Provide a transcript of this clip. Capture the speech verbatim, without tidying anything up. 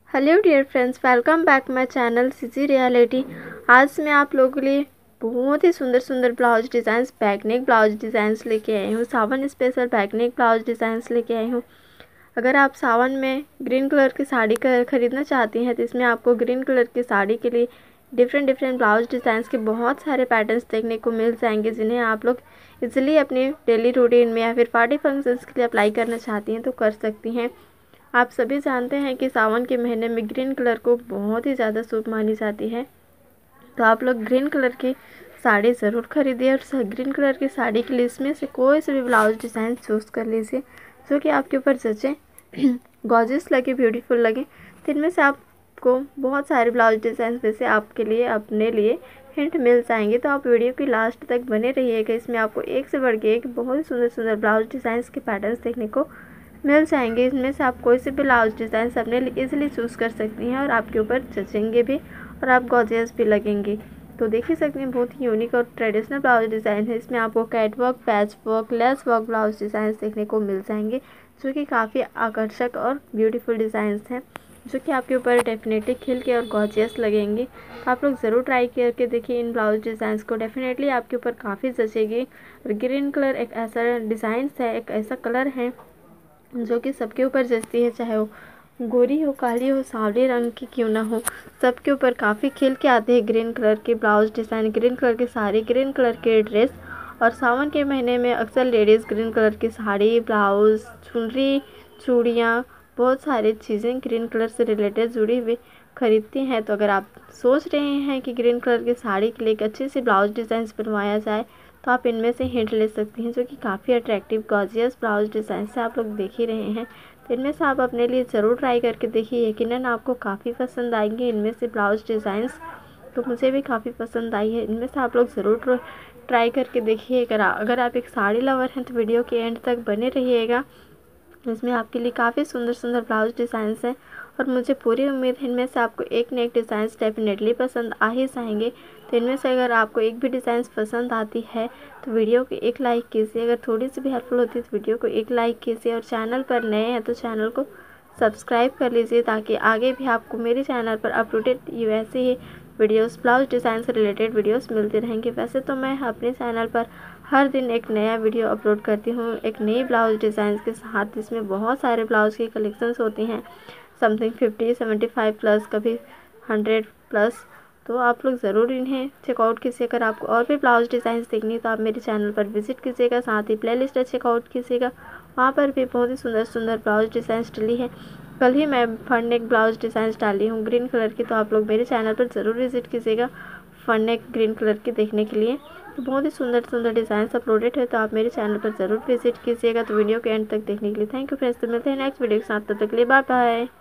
Hello dear friends, welcome back my channel CG reality. आज मैं आप लोगों के लिए बहुत ही सुंदर सुंदर blouse designs, back neck blouse designs लेके आई हूँ। Sawan special back neck blouse designs लेके आई हूँ। अगर आप सावन में ग्रीन कलर की साड़ी खरीदना चाहती हैं तो इसमें आपको ग्रीन कलर की साड़ी के लिए डिफरेंट डिफरेंट ब्लाउज डिज़ाइंस के बहुत सारे पैटर्न्स देखने को मिल जाएंगे, जिन्हें आप लोग इजीली अपने डेली रूटीन में या फिर पार्टी फंक्शंस के लिए अप्लाई करना चाहती हैं तो कर सकती हैं। आप सभी जानते हैं कि सावन के महीने में ग्रीन कलर को बहुत ही ज़्यादा शुभ मानी जाती है, तो आप लोग ग्रीन कलर की साड़ी ज़रूर खरीदिए और ग्रीन कलर की साड़ी के लिए इसमें से कोई से भी ब्लाउज डिज़ाइन चूज़ कर लीजिए जो कि आपके ऊपर जचे, गॉर्जियस लगे, ब्यूटीफुल लगे। तो इनमें से आपको बहुत सारे ब्लाउज डिज़ाइन वैसे आपके लिए अपने लिए हिंट मिल जाएंगे, तो आप वीडियो की लास्ट तक बने रहिएगा। इसमें आपको एक से बढ़ के एक बहुत ही सुंदर सुंदर ब्लाउज डिज़ाइंस के पैटर्न्स देखने को मिल जाएंगे। इसमें से आप कोई से भी ब्लाउज डिज़ाइन अपने लिए इजीली चूज़ कर सकती हैं और आपके ऊपर जचेंगे भी और आप गॉर्जियस भी लगेंगे। तो देख ही सकते हैं, बहुत ही यूनिक और ट्रेडिशनल ब्लाउज डिज़ाइन है। इसमें आपको cut work, patch work, lace work blouse design देखने को मिल जाएंगे जो कि काफ़ी आकर्षक और ब्यूटीफुल डिज़ाइंस हैं, जो कि आपके ऊपर डेफिनेटली खिल के और गॉर्जियस लगेंगे। तो आप लोग ज़रूर ट्राई करके देखिए इन ब्लाउज डिज़ाइंस को, डेफिनेटली आपके ऊपर काफ़ी जचेगी। और ग्रीन कलर एक ऐसा डिज़ाइंस है, एक ऐसा कलर है जो कि सबके ऊपर जचती है, चाहे वो गोरी हो, काली हो, सांवले रंग की क्यों ना हो, सबके ऊपर काफ़ी खिल के आते हैं ग्रीन कलर के ब्लाउज डिज़ाइन, ग्रीन कलर की साड़ी, ग्रीन कलर के ड्रेस। और सावन के महीने में अक्सर लेडीज़ ग्रीन कलर की साड़ी, ब्लाउज, चुनरी, चूड़ियाँ, बहुत सारी चीज़ें ग्रीन कलर से रिलेटेड जुड़ी हुई खरीदती हैं। तो अगर आप सोच रहे हैं कि ग्रीन कलर की साड़ी के लिए एक अच्छी सी ब्लाउज डिज़ाइन बनवाया जाए तो आप इनमें से हिंट ले सकती हैं, जो कि काफ़ी अट्रैक्टिव गॉर्जियस ब्लाउज डिज़ाइन से आप लोग देख ही रहे हैं। तो इनमें से आप अपने लिए ज़रूर ट्राई करके देखिए, यकीनन आपको काफ़ी पसंद आएंगे इनमें से ब्लाउज डिज़ाइंस। तो मुझे भी काफ़ी पसंद आई है, इनमें से आप लोग ज़रूर ट्राई करके देखिए। अगर अगर आप एक साड़ी लवर हैं तो वीडियो के एंड तक बने रहिएगा, इसमें आपके लिए काफ़ी सुंदर सुंदर ब्लाउज डिज़ाइंस हैं और मुझे पूरी उम्मीद है इनमें से आपको एक न एक डिज़ाइंस डेफिनेटली पसंद आ ही जाएंगे। तो इनमें से अगर आपको एक भी डिज़ाइंस पसंद आती है तो वीडियो को एक लाइक कीजिए, अगर थोड़ी सी भी हेल्पफुल होती है तो वीडियो को एक लाइक कीजिए, और चैनल पर नए हैं तो चैनल को सब्सक्राइब कर लीजिए ताकि आगे भी आपको मेरे चैनल पर अपडेटेड वैसे ही वीडियोस, ब्लाउज डिज़ाइन से रिलेटेड वीडियोस मिलते रहेंगे। वैसे तो मैं अपने चैनल पर हर दिन एक नया वीडियो अपलोड करती हूँ एक नई ब्लाउज डिज़ाइन के साथ, जिसमें बहुत सारे ब्लाउज की कलेक्शंस होती हैं, something fifty seventy five plus, कभी हंड्रेड प्लस। तो आप लोग ज़रूर इन्हें चेकआउट कीजिए। अगर आपको और भी ब्लाउज डिज़ाइन देखनी तो आप मेरे चैनल पर विजिट कीजिएगा, साथ ही प्लेलिस्ट चेकआउट कीजिएगा, वहाँ पर भी बहुत ही सुंदर सुंदर ब्लाउज डिज़ाइन डली है। कल ही मैं फन नेक ब्लाउज डिज़ाइन डाली हूँ ग्रीन कलर की, तो आप लोग मेरे चैनल पर ज़रूर विजिट कीजिएगा फन नेक ग्रीन कलर की देखने के लिए। तो बहुत ही सुंदर सुंदर डिज़ाइन अपलोडेड है, तो आप मेरे चैनल पर ज़रूर विजिट कीजिएगा। तो वीडियो के एंड तक देखने के लिए थैंक यू फ्रेंड्स। तो मिलते हैं नेक्स्ट वीडियो के साथ, तब तक के लिए बाय बाय।